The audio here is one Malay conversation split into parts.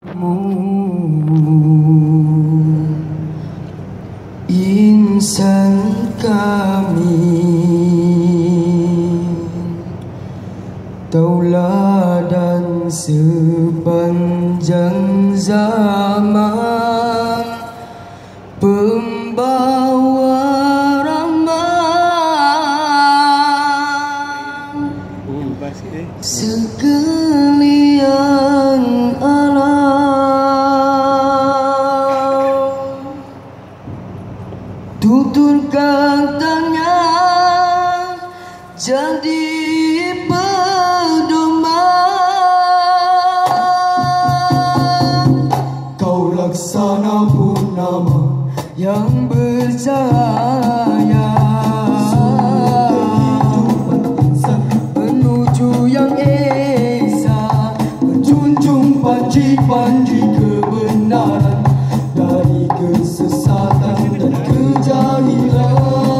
Insan kami, tauladan sepanjang zaman, pembawa rahmat sekalian alam. Tuturkan tangan jadi pedoman, kau laksana purnama yang bercahaya menuju yang esa, menjunjung panji-panji kebenaran dari kesesatan dan kejahilan.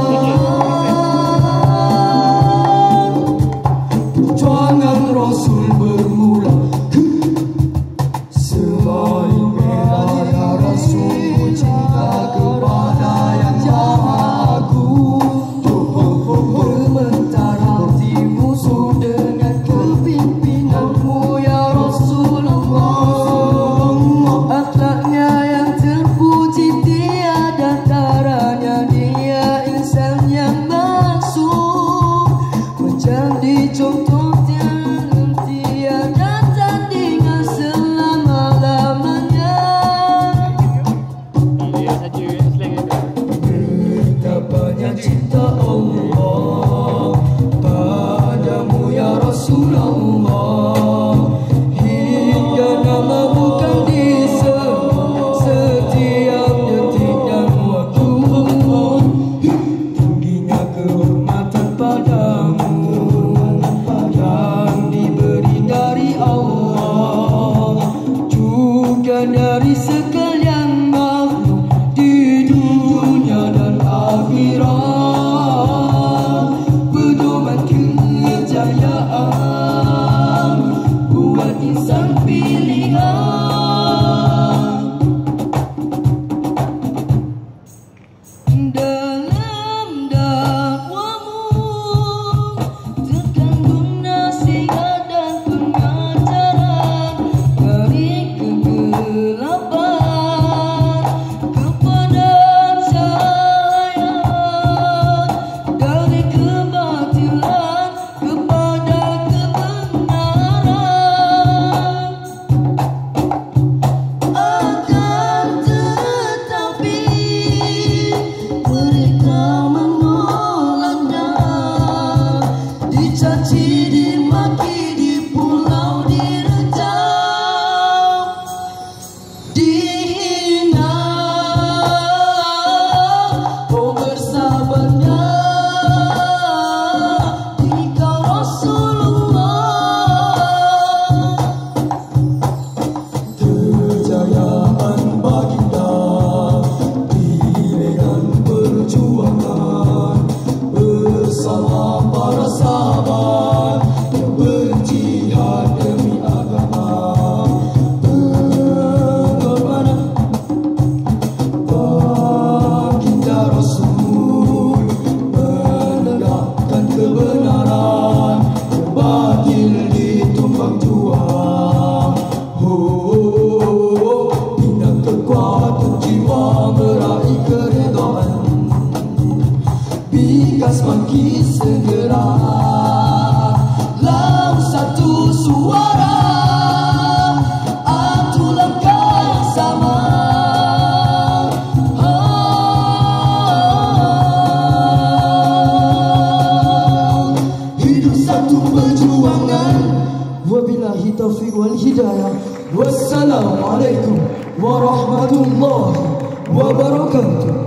Perjuangan Rasul bermula sebaik merah Rasul cinta kepada yang Maha Agung. Bermentara di musuh dengan kepimpinanmu ya Rasulullah. Akhlaknya yang terpuji tiada taranya, dia insan yang maksum, menjadi contoh yang tiada tandingan selama-lamanya. Betapanya cinta Allah padamu ya Rasulullah, hingga nama bukan disebut setiap detik dan waktu. Tingginya kehormatan padamu yang diberi dari Allah, juga dari sekalian makhluk di dunia dan akhirat. Pedoman kejayaan buat insan pilihan. Dalam dakwamu terkandung nasihat dan pengajaran dari kegelapan kepada cahaya, dari kebatilan kepada kebenaran. Akan tetapi mereka menolaknya, dicaci, dimaki, dipulau, direjam, dihina. Oh bersabarnya engkau Rasulullah. Kejayaan baginda dengan perjuangan bersama para sahabat yang berjihad demi agama. Pengorbanan baginda Rasul menegakkan kebenaran, batil ditumpang jual. Dengan kekuatan jiwa meraih keredaan, bikas bangkit segera, dalam satu suara, atu langkah yang sama. Hidup satu perjuangan. Wabillahi taufiq wal hidayah. Wassalamualaikum warahmatullahi wabarakatuh.